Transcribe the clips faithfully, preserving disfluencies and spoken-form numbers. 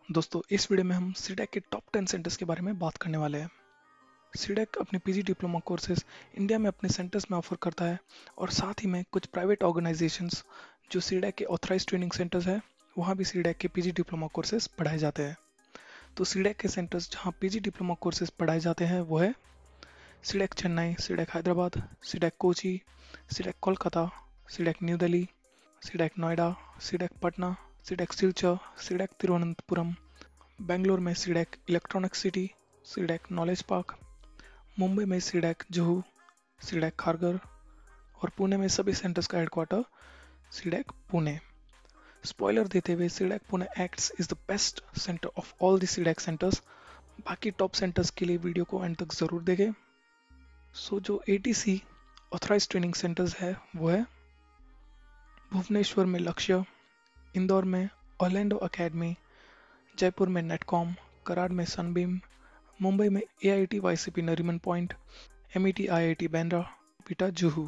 दोस्तों इस वीडियो में हम सीडेक के टॉप टेन सेंटर्स के बारे में बात करने वाले हैं। सीडेक अपने पीजी डिप्लोमा कोर्सेज इंडिया में अपने सेंटर्स में ऑफर करता है और साथ ही में कुछ प्राइवेट ऑर्गेनाइजेशंस जो सीडेक के ऑथराइज ट्रेनिंग सेंटर्स है वहाँ भी सीडेक के पीजी डिप्लोमा कोर्सेज पढ़ाए जाते हैं। तो सीडेक के सेंटर्स जहाँ पीजी डिप्लोमा कोर्सेज पढ़ाए जाते हैं वो है सीडेक चेन्नई, सीडेक हैदराबाद, सीडेक कोची, सीडेक कोलकाता, सीडेक न्यू दिल्ली, सीडेक नोएडा, सीडेक पटना, सीडेक सिलचर, सीडेक तिरुवनंतपुरम, बेंगलोर में CDAC Electronic City, CDAC Knowledge Park, Mumbai में सीडेक जुहू, सीडेक खारगर और पुणे में सभी सेंटर्स का हेडक्वार्टर सीडेक पुणे। स्पॉइलर देते हुए CDAC Pune ACTS is the best centre of all the CDAC centres. बाकी टॉप सेंटर्स के लिए वीडियो को एंड तक जरूर देखें। सो जो एटीसी ऑथराइज ट्रेनिंग सेंटर्स है वो है भुवनेश्वर में लक्ष्य, इंदौर में ऑर्लैंडो एकेडमी, जयपुर में नेटकॉम, कराड़ में सनबीम, मुंबई में AIT YCP Nariman Point, MET IIT Bandra, Beta Juhu,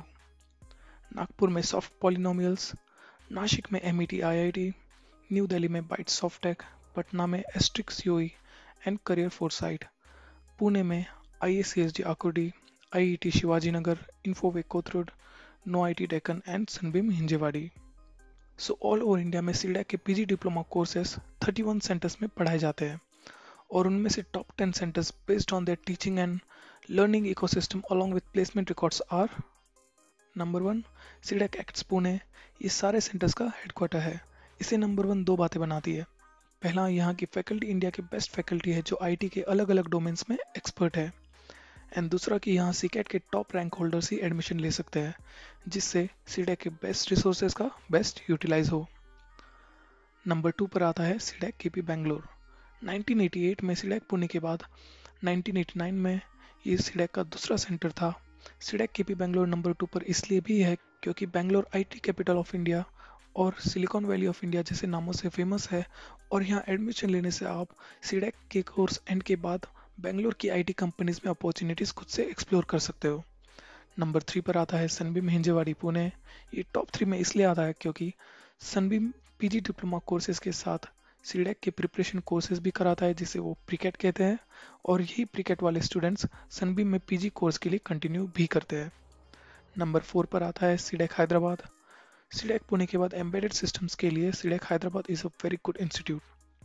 Nagpur में सॉफ्ट पॉलिनोमियल्स, नासिक में एमईटी आईआईटी, न्यू दिल्ली में बाइट सॉफ्टेक, पटना में Astrix UE and Career Foresight, Pune में IACSD Akurdi, IET Shivajinagar, Infoway Kothrud, Know IT Deccan and Sunbeam Hinjewadi. So all over India में सीडेक के PG diploma courses इकतीस centres में पढ़ाए जाते हैं और उनमें से top ten centres based on their teaching and learning ecosystem along with placement records are number one CDAC ACTS Pune. ये सारे सेंटर्स का हेडक्वार्टर है। इसे नंबर वन दो बातें बनाती है। पहला, यहाँ की फैकल्टी इंडिया के बेस्ट फैकल्टी है जो आईटी के अलग अलग डोमेन्स में एक्सपर्ट है, एंड दूसरा कि यहाँ सीकेट के टॉप रैंक होल्डर्स ही एडमिशन ले सकते हैं जिससे सीडेक के बेस्ट रिसोर्सेज का बेस्ट यूटिलाइज हो। नंबर टू पर आता है CDAC KP Bangalore. Nineteen eighty eight में सीडेक पुणे के बाद नाइनटीन एटी नाइन में ये सीडेक का दूसरा सेंटर था। CDAC KP Bangalore number two पर इसलिए भी है क्योंकि Bangalore IT capital of India और सिलिकॉन वैली ऑफ इंडिया जैसे नामों से फेमस है और यहाँ एडमिशन लेने से आप सीडेक के कोर्स एंड के बाद बेंगलोर की आईटी कंपनीज में अपॉर्चुनिटीज खुद से एक्सप्लोर कर सकते हो। नंबर थ्री पर आता है सनबीम हिंजेवाड़ी पुणे। ये टॉप थ्री में इसलिए आता है क्योंकि सनबीम पीजी डिप्लोमा कोर्सेज के साथ सीडेक के प्रिपरेशन कोर्सेज भी कराता है जिसे वो प्रीकेट कहते हैं और यही प्रीकेट वाले स्टूडेंट्स सनबीम में पीजी कोर्स के लिए कंटिन्यू भी करते हैं। नंबर फोर पर आता है सीडेक हैदराबाद। सीडेक पुणे के बाद एम्बेडेड सिस्टम्स के लिए CDAC Hyderabad is a very good institute.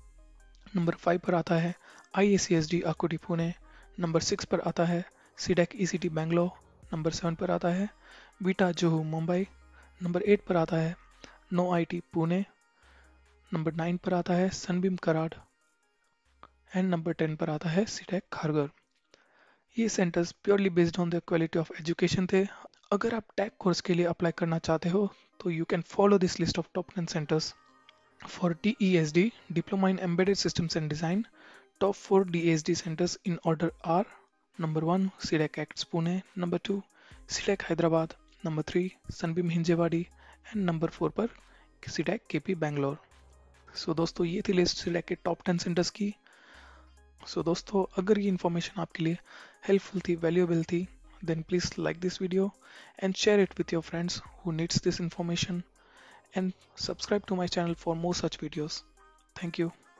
Number five पर आता है IACSD Akurdi Pune. Number six पर आता है CDAC ECT Bangalore. Number seven पर आता है Beta Juhu Mumbai. Number eight पर आता है Know IT Pune. Number nine पर आता है Sunbeam Karad and number ten पर आता है सीडेक खारगर। ये centres purely based on the quality of education थे। अगर आप टैग कोर्स के लिए अप्लाई करना चाहते हो तो you can follow this list of top ten centres. For D E S D Diploma in Embedded Systems and Design, top four D E S D centers in order are number one CDAC ACTS Pune, number two CDAC Hyderabad, number three Sunbeam Hinjewadi and number four पर CDAC KP Bangalore. सो दोस्तों ये थी list CDAC के top ten centres की। सो so, दोस्तों अगर ये information आपके लिए हेल्पफुल थी, वैल्यूएबल थी, then please like this video and share it with your friends who needs this information and subscribe to my channel for more such videos. Thank you.